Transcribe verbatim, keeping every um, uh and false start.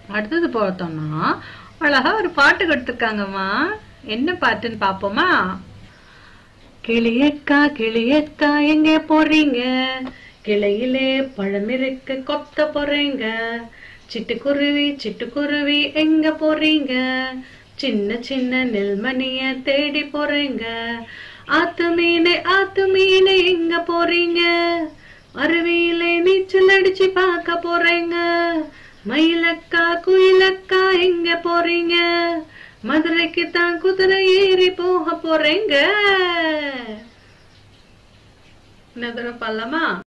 அடுத்தது பார்த்தோம்னா அழகா ஒரு பாட்டு கொடுத்துருக்காங்கம்மா. என்ன பாட்டுன்னு பாப்போமா? கிளியக்கா கிளியக்கா எங்க போறீங்க, கிளையிலே பழம் இருக்கு கொத்த போறீங்க, சிட்டுக்குருவி சிட்டுக்குருவி எங்க போறீங்க, சின்ன சின்ன நெல்மணிய தேடி போறீங்க, ஆத்து மீனே ஆத்து மீனே எங்க போறீங்க, அருவியிலே நீச்சல் அடிச்சு பார்க்க போறீங்க, மயிலக்கா குயிலக்கா எங்க போறீங்க, மதுரைக்கு தான் குதிரை ஏறி போக போறீங்க. என்ன தடவை பாடலாமா?